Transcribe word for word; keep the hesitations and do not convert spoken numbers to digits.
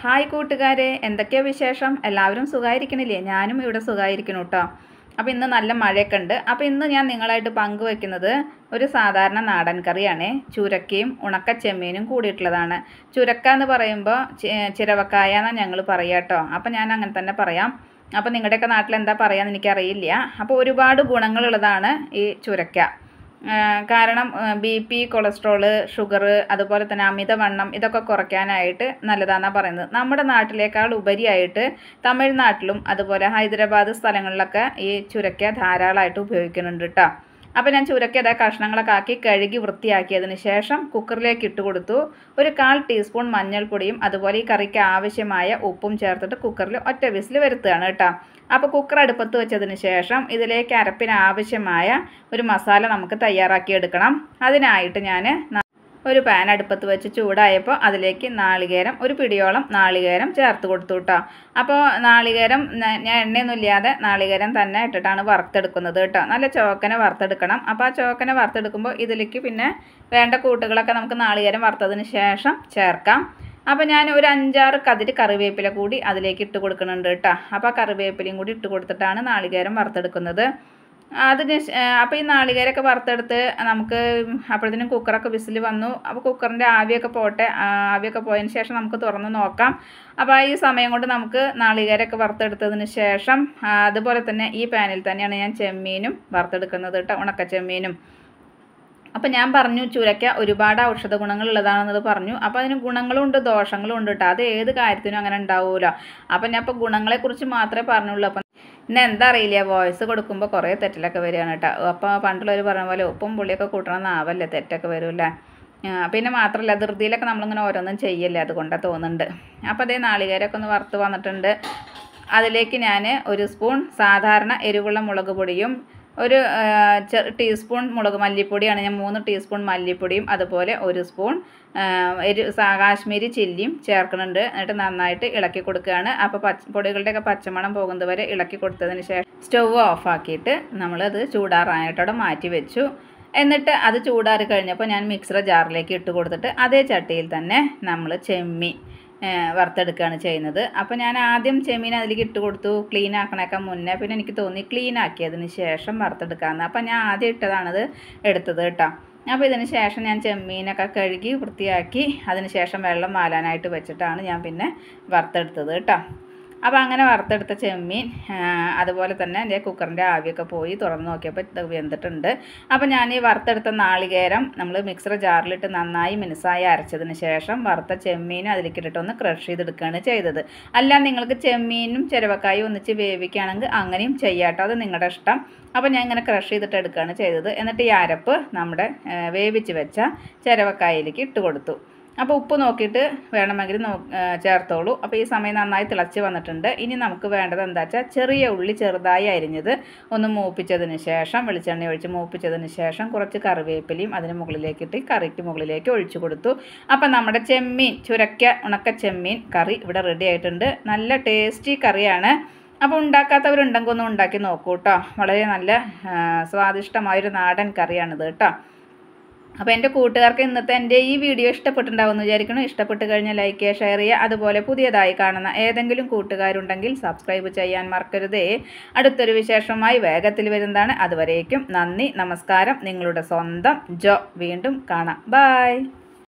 Hi കൂട്ടുകാരെ, എന്തൊക്കെയാ വിശേഷം? എല്ലാവരും സുഖമായിരിക്കണില്ലേ? ഞാനും ഇവിടെ സുഖമായിരിക്കണം കേട്ടോ. അപ്പോൾ ഇന്ന് നല്ല മഴയൊക്കെ ഉണ്ട്. അപ്പോൾ ഇന്ന് ഞാൻ നിങ്ങളായിട്ട് പങ്കുവെക്കുന്നത് ഒരു സാധാരണ നാടൻ കറിയാണ്. ചുരക്കയും ഉണക്ക ചെമ്മീനും കൂടിയിട്ടുള്ളതാണ്. ചുരക്ക എന്ന് പറയുമ്പോൾ ചിരവക്കായ എന്നാണ് ഞങ്ങൾ പറയുക കേട്ടോ. അപ്പോൾ ഞാൻ അങ്ങനെ തന്നെ പറയാം. അപ്പോൾ നിങ്ങളുടെയൊക്കെ നാട്ടിൽ എന്താ പറയാന്ന് എനിക്കറിയില്ല. അപ്പോൾ ഒരുപാട് ഗുണങ്ങളുള്ളതാണ് ഈ ചുരക്ക. കാരണം ബി പി, കൊളസ്ട്രോള്, ഷുഗർ, അതുപോലെ തന്നെ അമിതവണ്ണം ഇതൊക്കെ കുറയ്ക്കാനായിട്ട് നല്ലതാണെന്നാണ് പറയുന്നത്. നമ്മുടെ നാട്ടിലേക്കാൾ ഉപരിയായിട്ട് തമിഴ്നാട്ടിലും അതുപോലെ ഹൈദരാബാദ് സ്ഥലങ്ങളിലൊക്കെ ഈ ചുരക്ക ധാരാളമായിട്ട് ഉപയോഗിക്കുന്നുണ്ട് കേട്ടോ. അപ്പോൾ ഞാൻ ചുരക്ക ഇതാ കഷ്ണങ്ങളൊക്കെ ആക്കി കഴുകി വൃത്തിയാക്കിയതിന് ശേഷം കുക്കറിലേക്ക് ഇട്ട് കൊടുത്തു. ഒരു കാൽ ടീസ്പൂൺ മഞ്ഞൾപ്പൊടിയും അതുപോലെ ഈ കറിക്ക് ആവശ്യമായ ഉപ്പും ചേർത്തിട്ട് കുക്കറിൽ ഒറ്റ വിസിൽ വരുത്തുകയാണ് കേട്ടോ. അപ്പോൾ കുക്കർ അടുപ്പത്ത് വെച്ചതിന് ശേഷം ഇതിലേക്ക് അരപ്പിന് ആവശ്യമായ ഒരു മസാല നമുക്ക് തയ്യാറാക്കിയെടുക്കണം. അതിനായിട്ട് ഞാൻ ഒരു പാൻ അടുപ്പത്ത് വെച്ച് ചൂടായപ്പോൾ അതിലേക്ക് നാളികേരം, ഒരു പിടിയോളം നാളികേരം ചേർത്ത് കൊടുത്തു കേട്ടോ. അപ്പോൾ നാളികേരം ഞാൻ എണ്ണയൊന്നും ഇല്ലാതെ നാളികേരം തന്നെ ഇട്ടിട്ടാണ് വറുത്തെടുക്കുന്നത് കേട്ടോ. നല്ല ചോക്കനെ വറുത്തെടുക്കണം. അപ്പോൾ ആ ചോക്കനെ വറുത്തെടുക്കുമ്പോൾ ഇതിലേക്ക് പിന്നെ വേണ്ട കൂട്ടുകളൊക്കെ നമുക്ക് നാളികേരം വറുത്തതിന് ശേഷം ചേർക്കാം. അപ്പോൾ ഞാൻ ഒരു അഞ്ചാറ് കതിര് കറിവേപ്പില കൂടി അതിലേക്ക് ഇട്ട് കൊടുക്കുന്നുണ്ട് കേട്ടോ. അപ്പോൾ ആ കറിവേപ്പിലയും കൂടി ഇട്ട് കൊടുത്തിട്ടാണ് നാളികേരം വറുത്തെടുക്കുന്നത്. അതിന് അപ്പോൾ ഈ നാളികേരമൊക്കെ വറുത്തെടുത്ത് നമുക്ക് അപ്പോഴത്തേനും കുക്കറൊക്കെ വിസിൽ വന്നു. അപ്പോൾ കുക്കറിൻ്റെ ആവിയൊക്കെ പോട്ടെ. ആവിയൊക്കെ പോയതിന് ശേഷം നമുക്ക് തുറന്ന് നോക്കാം. അപ്പോൾ ഈ സമയം കൊണ്ട് നമുക്ക് നാളികേരമൊക്കെ വറുത്തെടുത്തതിന് ശേഷം അതുപോലെ തന്നെ ഈ പാനിൽ തന്നെയാണ് ഞാൻ ചെമ്മീനും വറുത്തെടുക്കുന്നത് കേട്ടോ, ഉണക്ക ചെമ്മീനും. അപ്പോൾ ഞാൻ പറഞ്ഞു ചുരക്ക ഒരുപാട് ഔഷധ ഗുണങ്ങളുള്ളതാണെന്നത് പറഞ്ഞു. അപ്പോൾ അതിന് ഗുണങ്ങളും ഉണ്ട് ദോഷങ്ങളും ഉണ്ട് കേട്ടോ. അത് ഏത് കാര്യത്തിനും അങ്ങനെ ഉണ്ടാവുമല്ലോ. അപ്പോൾ ഞാൻ ഇപ്പോൾ ഗുണങ്ങളെക്കുറിച്ച് മാത്രമേ പറഞ്ഞുള്ളൂ. അപ്പം പിന്നെ എന്താ അറിയില്ല, വോയിസ് കൊടുക്കുമ്പോൾ കുറേ തെറ്റിലൊക്കെ വരികയാണ് കേട്ടോ. അപ്പോൾ പണ്ടുള്ളവർ പറഞ്ഞ പോലെ ഉപ്പും പുളിയൊക്കെ കൂട്ടണമെന്നാവല്ലേ, തെറ്റൊക്കെ വരുമല്ലേ. പിന്നെ മാത്രമല്ല ധൃതിയിലൊക്കെ നമ്മളിങ്ങനെ ഓരോന്നും ചെയ്യല്ലേ, അതുകൊണ്ടാണ് തോന്നുന്നുണ്ട്. അപ്പോൾ അതേ നാളികേരമൊക്കെ ഒന്ന് വറുത്ത് വന്നിട്ടുണ്ട്. അതിലേക്ക് ഞാൻ ഒരു സ്പൂൺ സാധാരണ എരിവുള്ള മുളക് പൊടിയും ഒരു ടീസ്പൂൺ മുളക് മല്ലിപ്പൊടിയാണ് ഞാൻ മൂന്ന് ടീസ്പൂൺ മല്ലിപ്പൊടിയും അതുപോലെ ഒരു സ്പൂൺ എരി കാശ്മീരി ചില്ലിയും ചേർക്കുന്നുണ്ട്. എന്നിട്ട് നന്നായിട്ട് ഇളക്കി കൊടുക്കുകയാണ്. അപ്പോൾ പച്ച പൊടികളുടെയൊക്കെ പച്ചമണം പോകുന്നത് വരെ ഇളക്കി കൊടുത്തതിന് ശേഷം സ്റ്റവ് ഓഫാക്കിയിട്ട് നമ്മളത് ചൂടാറാനായിട്ടവിടെ മാറ്റി വെച്ചു. എന്നിട്ട് അത് ചൂടാറി കഴിഞ്ഞപ്പോൾ ഞാൻ മിക്സർ ജാറിലേക്ക് ഇട്ട് കൊടുത്തിട്ട് അതേ ചട്ടിയിൽ തന്നെ നമ്മൾ ചെമ്മീൻ വറുത്തെടുക്കുകയാണ് ചെയ്യുന്നത്. അപ്പോൾ ഞാൻ ആദ്യം ചെമ്മീൻ അതിലേക്ക് ഇട്ട് കൊടുത്തു ക്ലീൻ ആക്കണേക്കാൻ മുന്നേ. പിന്നെ എനിക്ക് തോന്നി ക്ലീൻ ആക്കിയതിന് ശേഷം വറുത്തെടുക്കാമെന്ന്. അപ്പോൾ ഞാൻ ആദ്യം ഇട്ടതാണത് എടുത്തത് കേട്ടോ. അപ്പോൾ ഇതിന് ശേഷം ഞാൻ ചെമ്മീനൊക്കെ കഴുകി വൃത്തിയാക്കി അതിന് ശേഷം വെള്ളം മാലാനായിട്ട് വെച്ചിട്ടാണ് ഞാൻ പിന്നെ വറുത്തെടുത്തത് കേട്ടോ. അപ്പോൾ അങ്ങനെ വറുത്തെടുത്ത ചെമ്മീൻ അതുപോലെ തന്നെ എൻ്റെ കുക്കറിൻ്റെ ആവിയൊക്കെ പോയി തുറന്ന് നോക്കിയപ്പോൾ ഇത് വെന്തിട്ടുണ്ട്. അപ്പോൾ ഞാൻ ഈ വറുത്തെടുത്ത നാളികേരം നമ്മൾ മിക്സർ ജാറിലിട്ട് നന്നായി മിനുസായി അരച്ചതിന് ശേഷം വറുത്ത ചെമ്മീനും അതിലേക്ക് ഇട്ടിട്ട് ഒന്ന് ക്രഷ് ചെയ്തെടുക്കുകയാണ് ചെയ്തത്. അല്ല നിങ്ങൾക്ക് ചെമ്മീനും ചിരവക്കായും ഒന്നിച്ച് വേവിക്കുകയാണെങ്കിൽ അങ്ങനെയും ചെയ്യാട്ടോ, അത് നിങ്ങളുടെ ഇഷ്ടം. അപ്പോൾ ഞാൻ ഇങ്ങനെ ക്രഷ് ചെയ്തിട്ട് എടുക്കുകയാണ് ചെയ്തത്. എന്നിട്ട് ഈ അരപ്പ് നമ്മുടെ വേവിച്ച് വെച്ച ചിരവക്കായിലേക്ക് ഇട്ട് കൊടുത്തു. അപ്പോൾ ഉപ്പ് നോക്കിയിട്ട് വേണമെങ്കിൽ നോ ചേർത്തോളൂ. അപ്പോൾ ഈ സമയം നന്നായി തിളച്ച് വന്നിട്ടുണ്ട്. ഇനി നമുക്ക് വേണ്ടത് എന്താ വെച്ചാൽ ചെറിയ ഉള്ളി ചെറുതായി അരിഞ്ഞത് ഒന്ന് മൂപ്പിച്ചതിന് ശേഷം വെളിച്ചെണ്ണ ഒഴിച്ച് മൂപ്പിച്ചതിന് ശേഷം കുറച്ച് കറിവേപ്പിലയും അതിന് മുകളിലേക്കിട്ട് കറിക്ക് മുകളിലേക്ക് ഒഴിച്ചു കൊടുത്തു. അപ്പോൾ നമ്മുടെ ചെമ്മീൻ ചുരക്ക ഉണക്ക ചെമ്മീൻ കറി ഇവിടെ റെഡി ആയിട്ടുണ്ട്. നല്ല ടേസ്റ്റി കറിയാണ്. അപ്പോൾ ഉണ്ടാക്കാത്തവരുണ്ടെങ്കിൽ ഒന്ന് ഉണ്ടാക്കി നോക്കൂ കേട്ടോ. വളരെ നല്ല സ്വാദിഷ്ടമായൊരു നാടൻ കറിയാണിത് കേട്ടോ. അപ്പോൾ എൻ്റെ കൂട്ടുകാർക്ക് ഇന്നത്തെ എൻ്റെ ഈ വീഡിയോ ഇഷ്ടപ്പെട്ടിട്ടുണ്ടാവുമെന്ന് വിചാരിക്കണം. ഇഷ്ടപ്പെട്ട് കഴിഞ്ഞാൽ ലൈക്ക് ചെയ്യുക, ഷെയർ ചെയ്യുക. അതുപോലെ പുതിയതായി കാണുന്ന ഏതെങ്കിലും കൂട്ടുകാരുണ്ടെങ്കിൽ സബ്സ്ക്രൈബ് ചെയ്യാൻ മറക്കരുതേ. അടുത്തൊരു വിശേഷമായി വേഗത്തിൽ വരുന്നതാണ്. അതുവരേക്കും നന്ദി, നമസ്കാരം. നിങ്ങളുടെ സ്വന്തം ജോ. വീണ്ടും കാണാം. ബൈ.